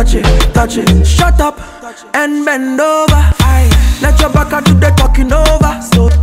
touch it. Shut up and bend over. Aye. Let your back do the talking over. So